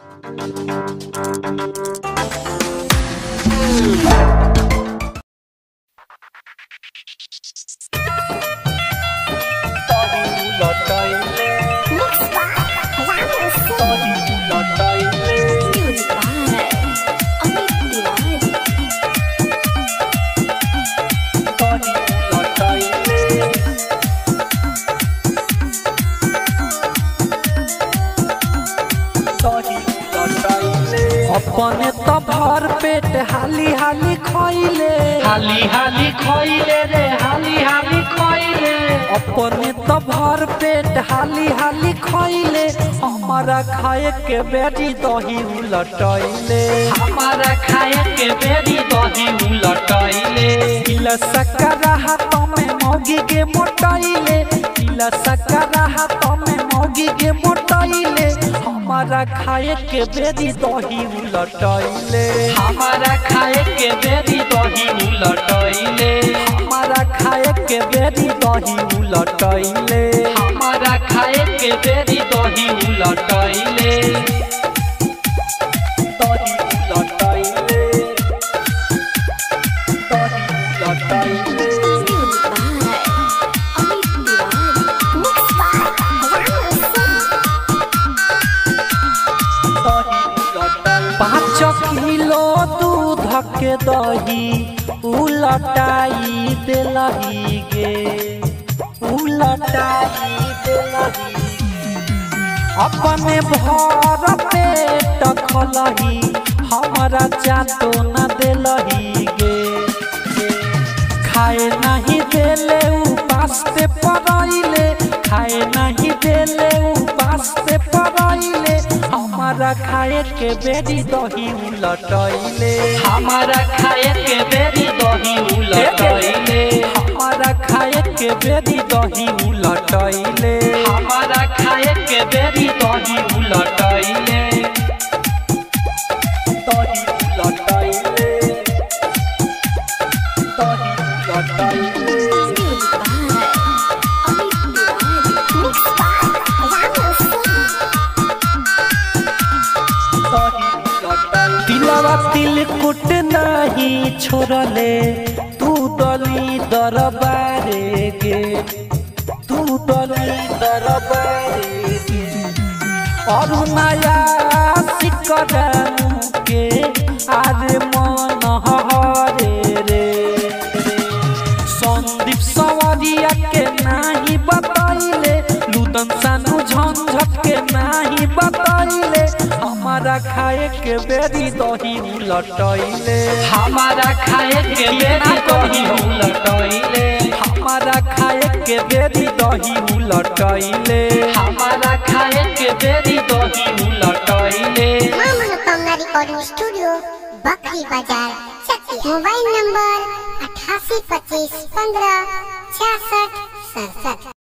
अपने तो भर पेट हाली हाली खोइले रे हाली हाली खोइले। अपने तो भर पेट हाली हाली खोइले हमारा खाए के बेरी दही उलटैले हमारा खाए के बेरी दही उलटैले। इला सकरा हाथ में मौगी के मोटाइले इला सकरा हाथ में मौगी के मोटाइले हमारा खाए के बेरी दही उलटैले हमारा खाए के बेरी दही उलटैले हमारा खाए के बेरी दही उलटैले हमारा खाए के बेरी दही उलटैले दही उलटैले दही उलटैले। पाँच किलो दूध के दही उलटाई देलही गे उलटाई देलही अपने भर पेट खलही हमारा जातो न देलही गे खाए नहीं देले उपास पे पड़ैले खाए नहीं देले उपास पे पड़ैले हमारा खाए के बेरी दही उलटैले हमारा खाए के बेरी दही उलटैले हमारा खाए के बेरी दही उलटैले हमारा खाए के बेरी दही उलटैले दही उलटैले दही उलटैले। तिलवा तिलकुट नहीं छोड़ले तू दली दरबारे गे तू दली दरबारे गे और नया सिकरनु के आरे मन हरे रे संदीप सवरिया के नहीं बताइले लुदन सानू झंझट के नहीं बताइले हमारा खाए के बेरी दही उलटैले हमारा खाए के बेरी दही उलटैले हमारा खाए के बेरी दही उलटैले हमारा खाए के बेरी दही उलटैले। मां मनोकामना रिकॉर्डिंग स्टूडियो बकरी बाजार चकिया। Mobile number 8825156667।